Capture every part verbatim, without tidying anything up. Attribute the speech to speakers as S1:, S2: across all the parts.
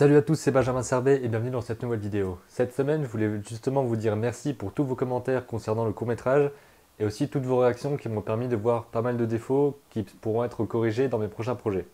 S1: Salut à tous, c'est Benjamin Serbet et bienvenue dans cette nouvelle vidéo. Cette semaine, je voulais justement vous dire merci pour tous vos commentaires concernant le court-métrage et aussi toutes vos réactions qui m'ont permis de voir pas mal de défauts qui pourront être corrigés dans mes prochains projets.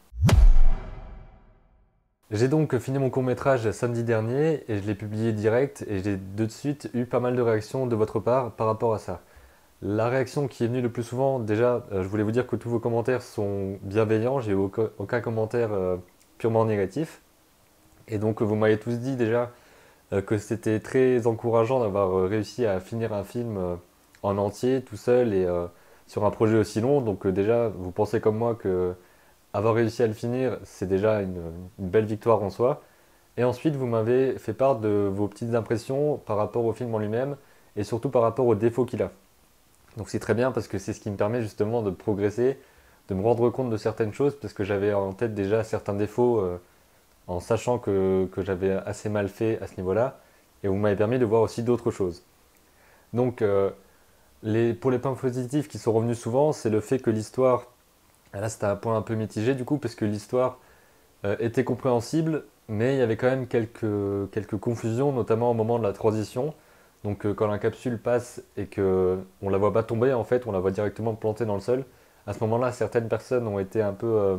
S1: J'ai donc fini mon court-métrage samedi dernier et je l'ai publié direct et j'ai de suite eu pas mal de réactions de votre part par rapport à ça. La réaction qui est venue le plus souvent, déjà, euh, je voulais vous dire que tous vos commentaires sont bienveillants, j'ai eu aucun, aucun commentaire euh, purement négatif. Et donc vous m'avez tous dit déjà euh, que c'était très encourageant d'avoir euh, réussi à finir un film euh, en entier, tout seul et euh, sur un projet aussi long. Donc euh, déjà, vous pensez comme moi que avoir réussi à le finir, c'est déjà une, une belle victoire en soi. Et ensuite, vous m'avez fait part de vos petites impressions par rapport au film en lui-même et surtout par rapport aux défauts qu'il a. Donc c'est très bien parce que c'est ce qui me permet justement de progresser, de me rendre compte de certaines choses parce que j'avais en tête déjà certains défauts euh, en sachant que, que j'avais assez mal fait à ce niveau-là, et vous m'avez permis de voir aussi d'autres choses. Donc, euh, les, pour les points positifs qui sont revenus souvent, c'est le fait que l'histoire, là c'était un point un peu mitigé du coup, parce que l'histoire euh, était compréhensible, mais il y avait quand même quelques, quelques confusions, notamment au moment de la transition. Donc euh, quand la capsule passe et que on la voit pas tomber, en fait, on la voit directement plantée dans le sol. À ce moment-là, certaines personnes ont été un peu euh,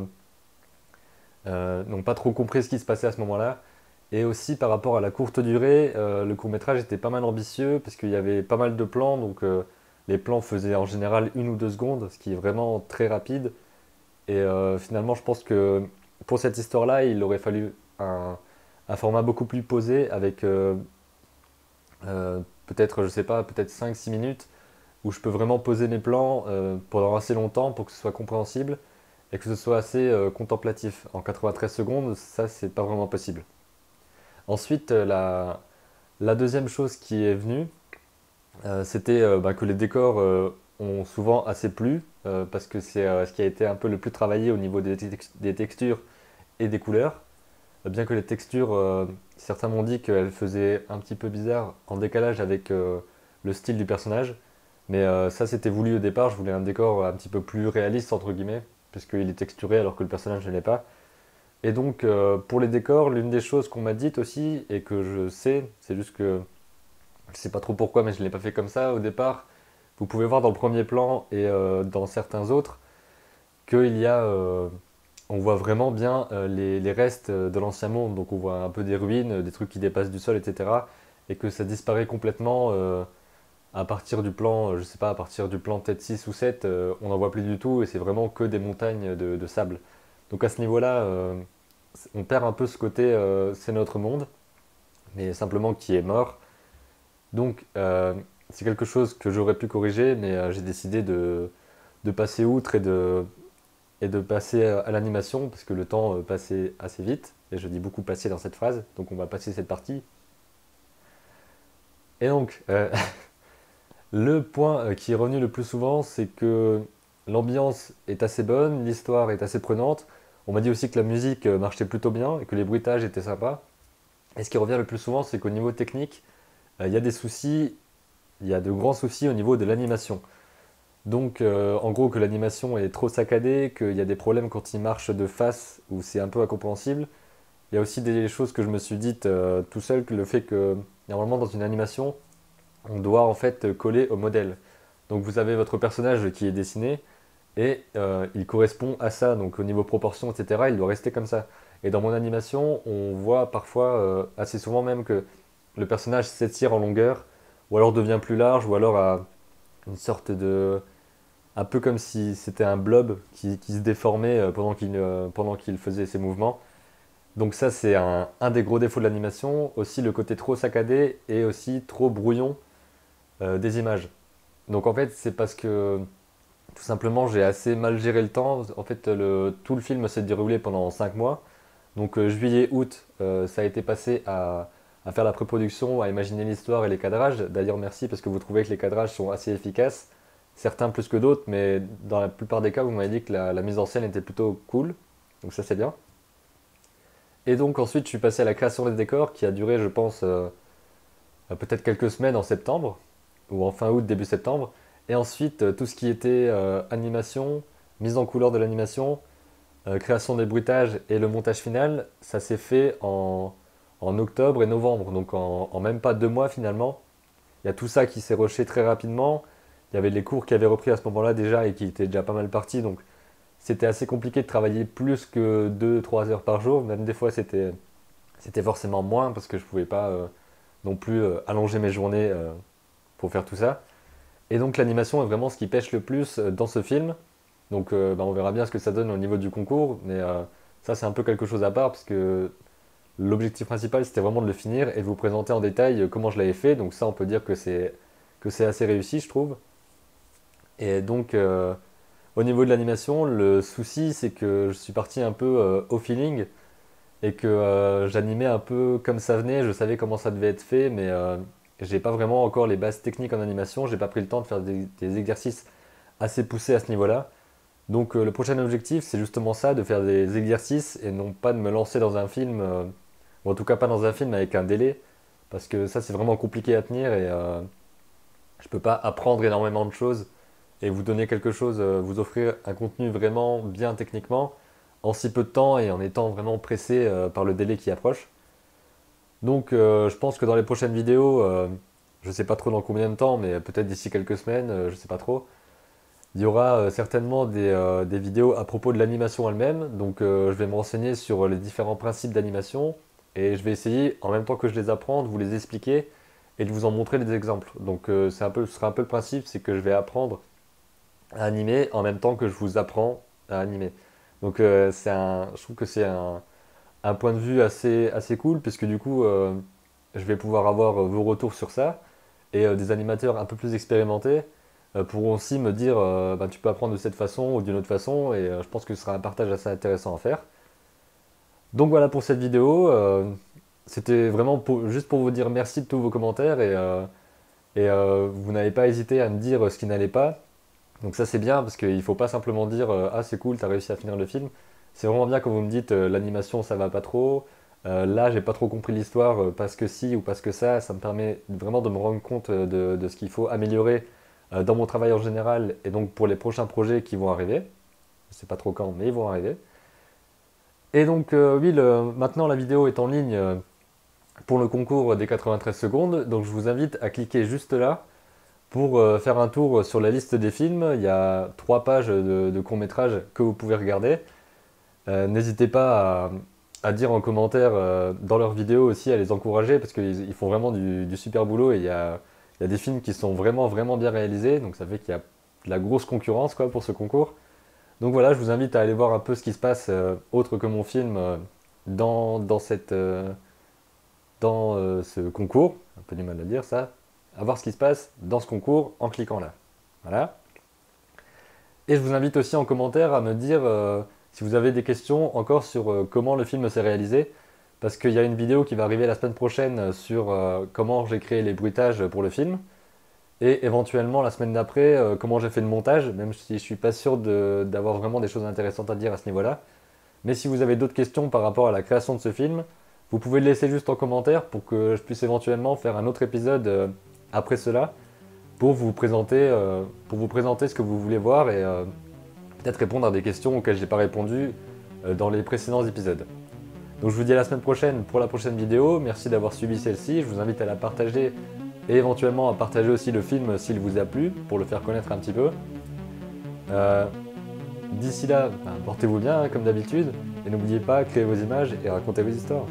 S1: euh, n'ont pas trop compris ce qui se passait à ce moment-là. Et aussi par rapport à la courte durée, euh, le court-métrage était pas mal ambitieux parce qu'il y avait pas mal de plans, donc euh, les plans faisaient en général une ou deux secondes, ce qui est vraiment très rapide. Et euh, finalement, je pense que pour cette histoire-là, il aurait fallu un, un format beaucoup plus posé avec euh, euh, peut-être, je sais pas, peut-être cinq six minutes où je peux vraiment poser mes plans euh, pendant assez longtemps pour que ce soit compréhensible et que ce soit assez euh, contemplatif. En quatre-vingt-treize secondes, ça, c'est pas vraiment possible. Ensuite, euh, la, la deuxième chose qui est venue, euh, c'était euh, bah, que les décors euh, ont souvent assez plu, euh, parce que c'est euh, ce qui a été un peu le plus travaillé au niveau des, tex- des textures et des couleurs. Euh, Bien que les textures, euh, certains m'ont dit qu'elles faisaient un petit peu bizarre en décalage avec euh, le style du personnage. Mais euh, ça, c'était voulu au départ. Je voulais un décor un petit peu plus réaliste, entre guillemets, puisqu'il est texturé alors que le personnage ne l'est pas. Et donc, euh, pour les décors, l'une des choses qu'on m'a dites aussi, et que je sais, c'est juste que je sais pas trop pourquoi, mais je ne l'ai pas fait comme ça au départ. Vous pouvez voir dans le premier plan et euh, dans certains autres qu'il y a. Euh, on voit vraiment bien euh, les, les restes de l'ancien monde. Donc, on voit un peu des ruines, des trucs qui dépassent du sol, et cetera. Et que ça disparaît complètement euh, à partir du plan, euh, je sais pas, à partir du plan peut-être six ou sept, euh, on n'en voit plus du tout et c'est vraiment que des montagnes de, de sable. Donc, à ce niveau-là, euh, on perd un peu ce côté euh, c'est notre monde, mais simplement qui est mort. Donc euh, c'est quelque chose que j'aurais pu corriger, mais euh, j'ai décidé de, de passer outre et de, et de passer à, à l'animation, parce que le temps euh, passait assez vite, et je dis beaucoup passer dans cette phrase, donc on va passer cette partie. Et donc, euh, le point euh, qui est revenu le plus souvent, c'est que l'ambiance est assez bonne, l'histoire est assez prenante. On m'a dit aussi que la musique euh, marchait plutôt bien et que les bruitages étaient sympas. Et ce qui revient le plus souvent, c'est qu'au niveau technique, euh, il y a des soucis, il y a de grands soucis au niveau de l'animation. Donc, euh, en gros, que l'animation est trop saccadée, qu'il y a des problèmes quand il marche de face, où c'est un peu incompréhensible. Il y a aussi des choses que je me suis dites euh, tout seul, que le fait que, normalement, dans une animation, on doit en fait coller au modèle. Donc, vous avez votre personnage qui est dessiné, et euh, il correspond à ça, donc au niveau proportion, et cetera, il doit rester comme ça. Et dans mon animation, on voit parfois, euh, assez souvent même, que le personnage s'étire en longueur, ou alors devient plus large, ou alors a une sorte de... un peu comme si c'était un blob qui, qui se déformait euh, pendant qu'il euh, pendant qu'il faisait ses mouvements. Donc ça, c'est un, un des gros défauts de l'animation. Aussi le côté trop saccadé et aussi trop brouillon euh, des images. Donc en fait, c'est parce que tout simplement, j'ai assez mal géré le temps. En fait, le, tout le film s'est déroulé pendant cinq mois. Donc euh, juillet, août, euh, ça a été passé à, à faire la pré-production, à imaginer l'histoire et les cadrages. D'ailleurs, merci parce que vous trouvez que les cadrages sont assez efficaces. Certains plus que d'autres, mais dans la plupart des cas, vous m'avez dit que la, la mise en scène était plutôt cool. Donc ça, c'est bien. Et donc ensuite, je suis passé à la création des décors qui a duré, je pense, euh, peut-être quelques semaines en septembre, ou en fin août, début septembre. Et ensuite, euh, tout ce qui était euh, animation, mise en couleur de l'animation, euh, création des bruitages et le montage final, ça s'est fait en, en octobre et novembre, donc en, en même pas deux mois finalement. Il y a tout ça qui s'est rushé très rapidement. Il y avait les cours qui avaient repris à ce moment-là déjà et qui étaient déjà pas mal partis, donc c'était assez compliqué de travailler plus que deux trois heures par jour. Même des fois, c'était c'était forcément moins parce que je pouvais pas euh, non plus euh, allonger mes journées euh, pour faire tout ça. Et donc l'animation est vraiment ce qui pêche le plus euh, dans ce film. Donc euh, bah, on verra bien ce que ça donne au niveau du concours, mais euh, ça c'est un peu quelque chose à part parce que l'objectif principal c'était vraiment de le finir et de vous présenter en détail euh, comment je l'avais fait. Donc ça on peut dire que c'est que c'est assez réussi je trouve. Et donc euh, au niveau de l'animation, le souci c'est que je suis parti un peu euh, au feeling et que euh, j'animais un peu comme ça venait. Je savais comment ça devait être fait, mais euh, j'ai pas vraiment encore les bases techniques en animation. J'ai pas pris le temps de faire des, des exercices assez poussés à ce niveau-là. Donc euh, le prochain objectif, c'est justement ça, de faire des exercices et non pas de me lancer dans un film, euh, ou en tout cas pas dans un film avec un délai, parce que ça c'est vraiment compliqué à tenir et euh, je peux pas apprendre énormément de choses et vous donner quelque chose, euh, vous offrir un contenu vraiment bien techniquement en si peu de temps et en étant vraiment pressé euh, par le délai qui approche. Donc euh, je pense que dans les prochaines vidéos, euh, je sais pas trop dans combien de temps, mais peut-être d'ici quelques semaines, euh, je sais pas trop, il y aura euh, certainement des, euh, des vidéos à propos de l'animation elle-même. Donc euh, je vais me renseigner sur les différents principes d'animation et je vais essayer, en même temps que je les apprends, de vous les expliquer et de vous en montrer des exemples. Donc euh, c'est un peu, ce sera un peu le principe, c'est que je vais apprendre à animer en même temps que je vous apprends à animer. Donc euh, c'est un, je trouve que c'est un, un point de vue assez, assez cool, puisque du coup euh, je vais pouvoir avoir euh, vos retours sur ça, et euh, des animateurs un peu plus expérimentés euh, pourront aussi me dire euh, bah, tu peux apprendre de cette façon ou d'une autre façon, et euh, je pense que ce sera un partage assez intéressant à faire. Donc voilà pour cette vidéo, euh, c'était vraiment pour- juste pour vous dire merci de tous vos commentaires, et, euh, et euh, vous n'avez pas hésité à me dire ce qui n'allait pas. Donc ça c'est bien parce qu'il ne faut pas simplement dire euh, ah c'est cool, t'as réussi à finir le film. C'est vraiment bien quand vous me dites euh, l'animation ça va pas trop, euh, là j'ai pas trop compris l'histoire euh, parce que si ou parce que ça, ça me permet vraiment de me rendre compte euh, de, de ce qu'il faut améliorer euh, dans mon travail en général et donc pour les prochains projets qui vont arriver. Je sais pas trop quand mais ils vont arriver. Et donc euh, oui, le- maintenant la vidéo est en ligne euh, pour le concours des quatre-vingt-treize secondes, donc je vous invite à cliquer juste là pour euh, faire un tour sur la liste des films. Il y a trois pages de, de courts-métrages que vous pouvez regarder. Euh, N'hésitez pas à, à dire en commentaire euh, dans leurs vidéos aussi, à les encourager, parce qu'ils ils font vraiment du, du super boulot et il y a, il y a des films qui sont vraiment vraiment bien réalisés, donc ça fait qu'il y a de la grosse concurrence quoi, pour ce concours. Donc voilà, je vous invite à aller voir un peu ce qui se passe euh, autre que mon film euh, dans, dans, cette, euh, dans euh, ce concours. Un peu du mal à dire ça. À voir ce qui se passe dans ce concours en cliquant là. Voilà. Et je vous invite aussi en commentaire à me dire euh, si vous avez des questions encore sur euh, comment le film s'est réalisé. Parce qu'il y a une vidéo qui va arriver la semaine prochaine sur euh, comment j'ai créé les bruitages pour le film. Et éventuellement la semaine d'après, euh, comment j'ai fait le montage, même si je suis pas sûr de- d'avoir vraiment des choses intéressantes à dire à ce niveau-là. Mais si vous avez d'autres questions par rapport à la création de ce film, vous pouvez le laisser juste en commentaire pour que je puisse éventuellement faire un autre épisode euh, après cela pour vous présenter, euh, pour vous présenter ce que vous voulez voir et euh, peut-être répondre à des questions auxquelles je n'ai pas répondu euh, dans les précédents épisodes. Donc je vous dis à la semaine prochaine pour la prochaine vidéo. Merci d'avoir suivi celle-ci. Je vous invite à la partager et éventuellement à partager aussi le film s'il vous a plu pour le faire connaître un petit peu. Euh, D'ici là, ben, portez-vous bien hein, comme d'habitude et n'oubliez pas, créez vos images et racontez vos histoires.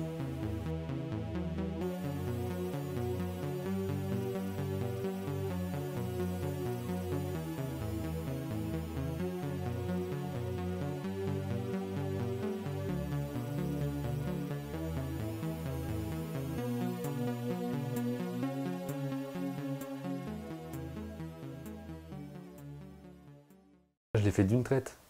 S1: Je l'ai fait d'une traite.